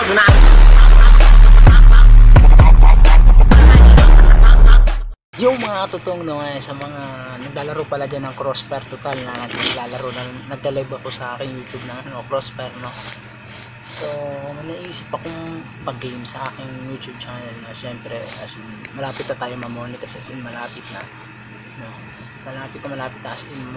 Yung mga totoong sa mga naglalaro pala dyan ng Crossfire Total na naglalaro na nagla-live ako sa aking YouTube na Crossfire, no. So naisip akong pag-game sa aking YouTube channel na syempre as in, malapit na tayo ma-monetize, as in malapit na, no. Malapit na as in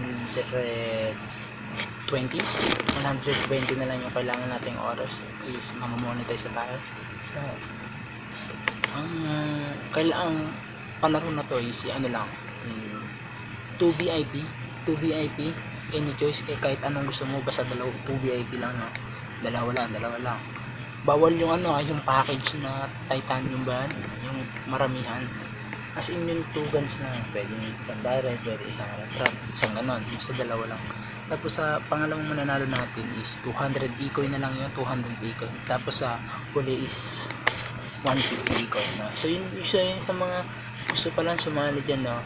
120 na lang yung kailangan nating oras is ma-monetize na tayo. So ang kailangan palaro na to is ano lang, 2 VIP any choice, kahit anong gusto mo, basta 2 VIP lang, no? dalawa lang, bawal yung yung package na titanium ba, yung maramihan, as in yung 2 guns na pwede isang barrel, pwede isang trap, isang ganon, basta 2 lang. Tapos sa pangalawang mananalo natin is 200 decoy na lang yun, 200 decoy. Tapos sa huli is 150 decoy, no? So yun isa sa mga gusto pa lang sumali dyan, no.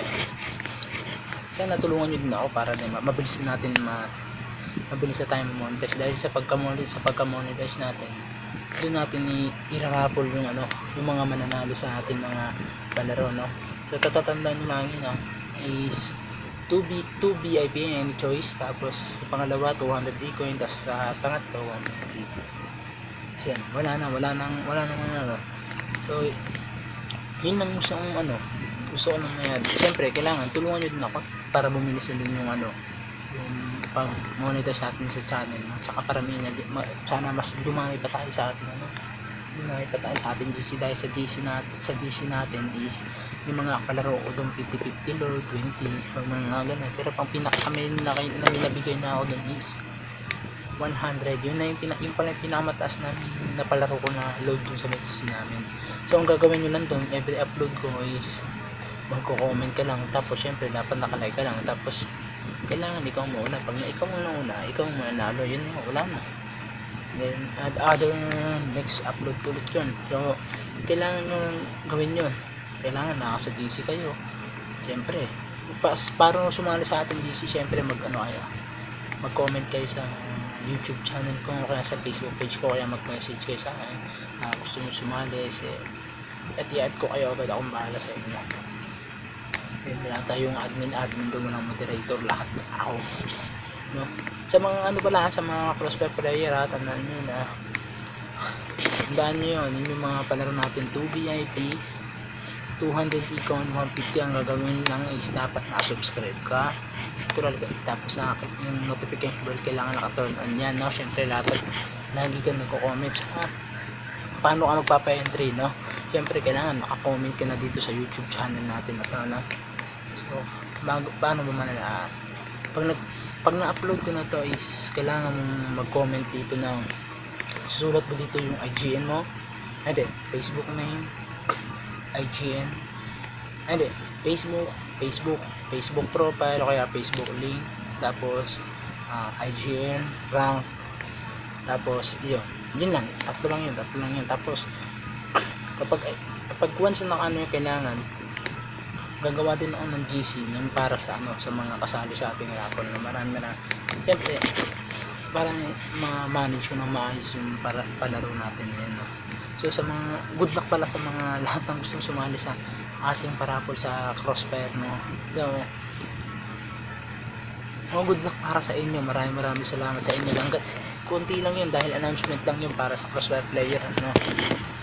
Sana tulungan nyo din ako para din mabilis natin mabilis na tayo monetize, dahil sa pagka-monetize natin, doon natin i-raffle yung yung mga mananalo sa ating mga palaro, no. So tatatandaan nyo lang yun, is 2 VIP any choice, tapos sa pangalawa 200 decoy, tapos sa pangatlo 150. So yan, wala nang so yun lang gusto ko nang yan. Siyempre kailangan tulungan nyo din ako para bumilis na din yung yung pag-monetize natin sa channel, no? Tsaka paramihan na sana mas dumami pa tayo sa atin, GC, dahil sa GC natin is yung mga kalaro ko doon 50-50 load, 20 mga ganun, pero pang kami na nabigay na ako doon is 100. Yun na yung pala yung pinakamataas na palaro ko na load dun sa GC namin. So ang gagawin nyo lang doon, every upload ko is magko-comment ka lang, tapos syempre dapat nakalike ka lang, tapos kailangan ikaw muna. Pag ikaw muna ikaw manalo, yun na, wala na. Then add other next upload ulit yun. So kailangan nyo gawin yun, kailangan nasa GC kayo. Syempre para sumali sa ating GC, syempre mag-comment kayo sa YouTube channel ko, kaya sa Facebook page ko, kaya mag-message kayo sa akin gusto nyo sumali, at i-add ko kayo, agad akong bahala sa inyo. Wala tayong admin doon ng moderator, lahat ako, no? Sa mga sa mga Crossfire player, tandaan nyo na yun yung mga palaro natin, 2 VIP 200 icon, 150. Ang gagawin lang is dapat na-subscribe ka, tapos yung notification bell kailangan naka-turn on yan, no? Syempre lagi ka nagko-comment paano ka magpapa-entry, no? Syempre kailangan naka-comment ka na dito sa YouTube channel natin na so paano ba manala pag na-upload ko na to is kailangan mong mag-comment dito ng susulat mo dito yung IGN mo, Facebook name, IGN, Facebook profile o kaya Facebook link, tapos IGN rank, tapos yun lang, tatlo lang yun. Tapos kapag once na yung kailangan, gagawa din ako ng GC yung para sa mga kasali sa ating rapon na marami na, siyempre para ma-manage yung maayos yung palaro natin yun, no? So sa mga good luck pala sa mga lahat ng gustong sumali sa ating parapol sa Crossfire, no? So good luck para sa inyo, maraming salamat sa inyo lang, konti lang yun dahil announcement lang yun para sa Crossfire player, no?